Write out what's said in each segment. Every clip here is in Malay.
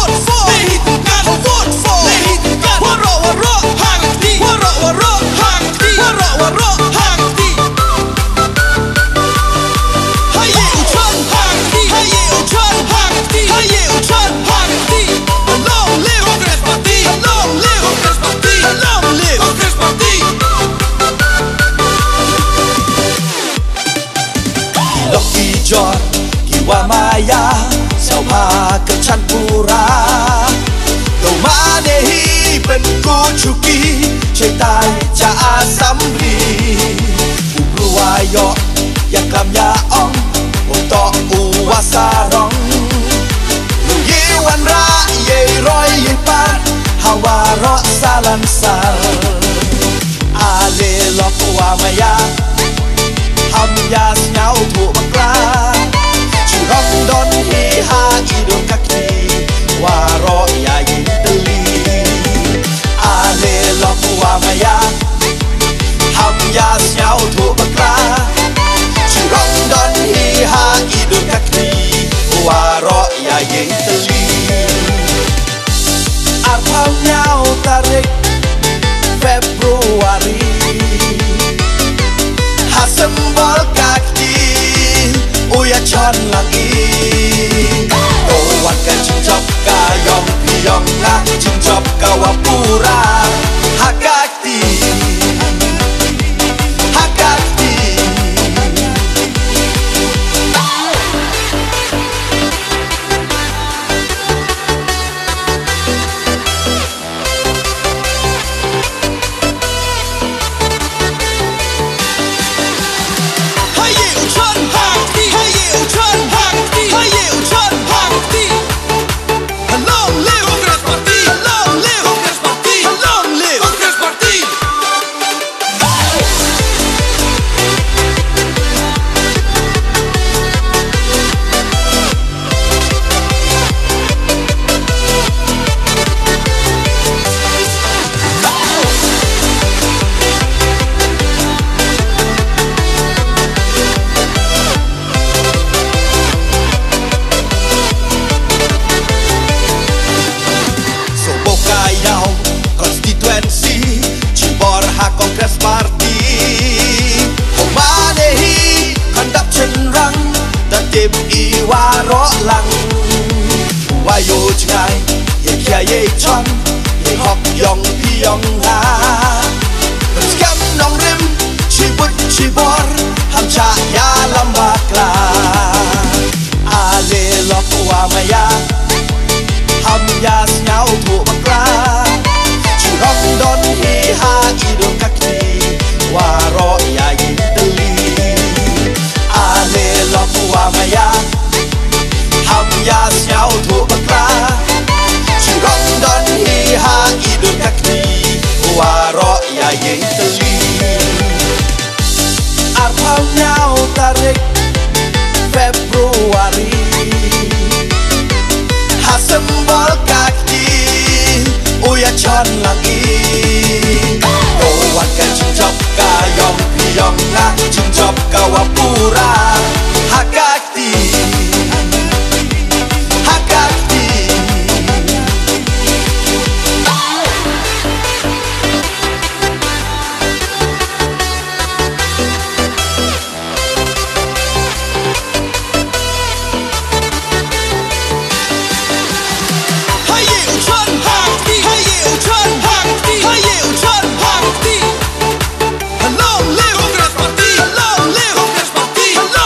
vote for dihitung kan vote for dihitung kan waro hangti waro hangti waro hangti haye uchan hangti haye uchan hangti haye uchan hangti long live Congress Party long live Congress Party long live Congress Party Loki Jor Kiwa Maya Sao Phaกับฉันปูราเรามาในฮีเป็นกูชุกีใช่ตายจะอาสัมรีอุกลัวยออยากกำยาอ่องอุต่ออุวาสารองลูกยีวันระเย่รอยยิงปัดฮาวารอซาลันซาอาเลลอกวามายาทำยาเงาถูกบังกลาชูร้องดอนฮีฮาอีดวงกักทีว่ารอยายิงตะลีอาเลลอกวามายาทำยาเงาถูกบังกลาชูร้องดอนฮีฮาอีดวงกักทีว่ารอยายิงตะลีอาร์พาวเงาตาริกFebruari Hasembol kaki Uya chon lagi Owan ka cincop ka yong piyong na Cincop ka wapura Hakakti Hakakti Congress Party Humanehi Handap cenderang Tatip iwaro lang Wayo cengai Ye kia ye chon Ye hok yong piyong ha Skam nong rim Cibut cibor Ham cha ya lambakla Ale lok wamaya Ham ya snyau tu bakla Churong don hi ha idung kaki Waro ya yin teli Ale lok wamaya Ham ya snyau tu bakla Churong don hi ha idung kaki Waro ya yin teli Arpau nyau tarik Februari Hasembol kaki Uya chon lagi Owan ka cincop ka yong piyong na Cincop ka wapura Hakakti Hakakti Long live Congress Party! Long live Congress Party!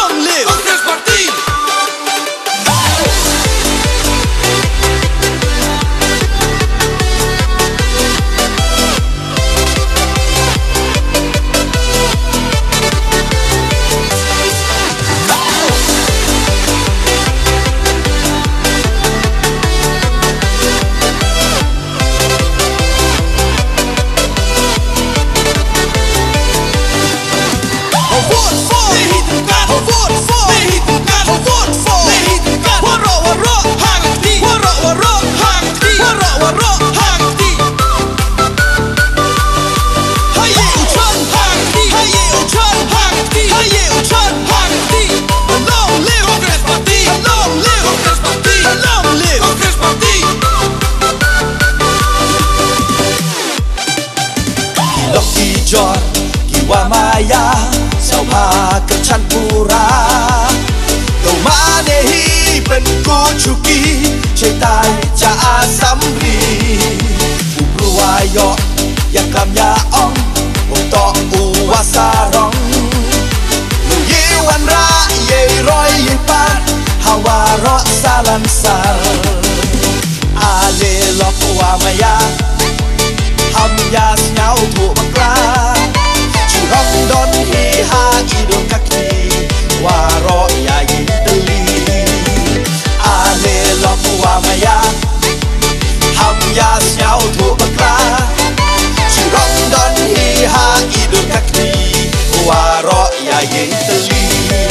เป็นกูชุกีใช่ตายจะอาสัมรีอุปวายออยากกำยาอ่องวงต่ออูวาสารองลูกยีวันระเย่ร้อยเย่ปาดฮาวารอซาลันซาอาเลลอกวามายาทำยาเงาถูกบังกลาชูร้องดอนฮีฮาอีโดกักทีวารอยายินตลีอาเลลอกวามายาทำยาเงาถูกบังกลาชูร้องดอนฮีฮาอีโดกักทีวารอยายินตลี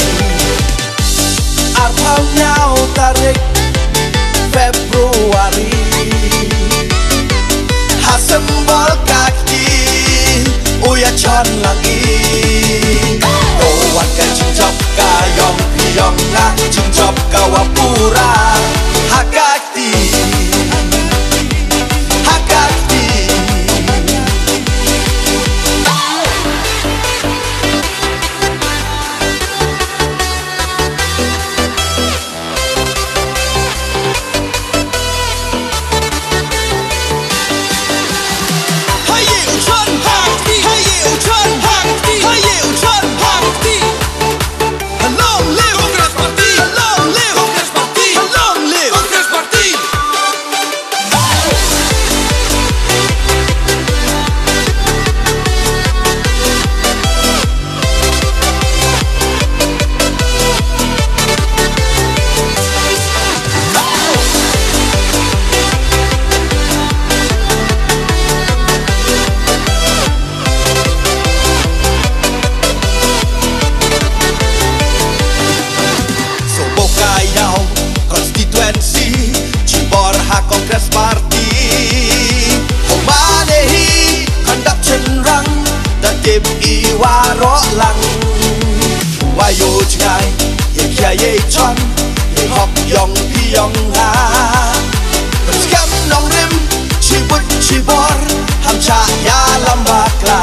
อาพาวเงาตาเร็กFebruari Hasembol kaki Uya chon lagi Owan ka cingjop ka yong piyong na Cingjop ka wapura Hakati Hakati Kongres Parti Homanehi Kandak cenrang Datib iwaro lang Wayo jengai Ye kia ye chon Ye hok yong piyong ha Berskam nong rim Cibut cibor Hamca ya lambakla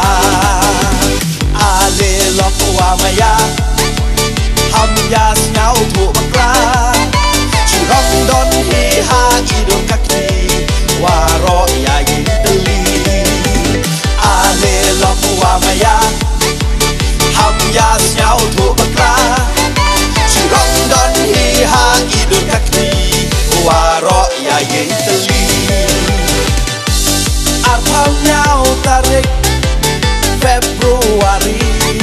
Ale lok wamaya Ham ya ngau thuk bakla Churong don hi ha idol kaki Waro ya yinteli Ale lok wamaya Ham ya ngau thuk bakla Churong don hi ha idol kaki Waro ya yinteli Arpau nyau tarik Februari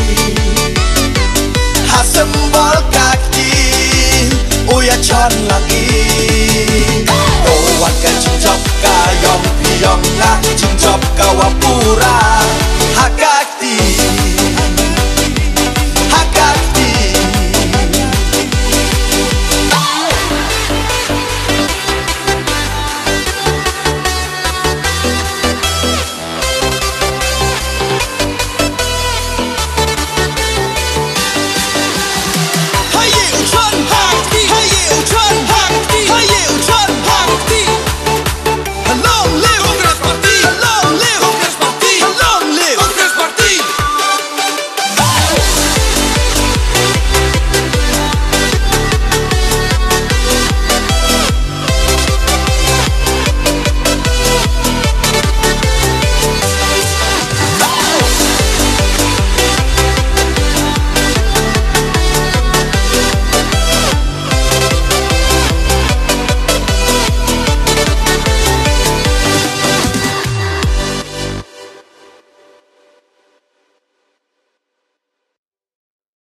Hasembol kaki Uya chon lagi Owan ka cingjop ka yong piyong na Cingjop ka wapura Hakai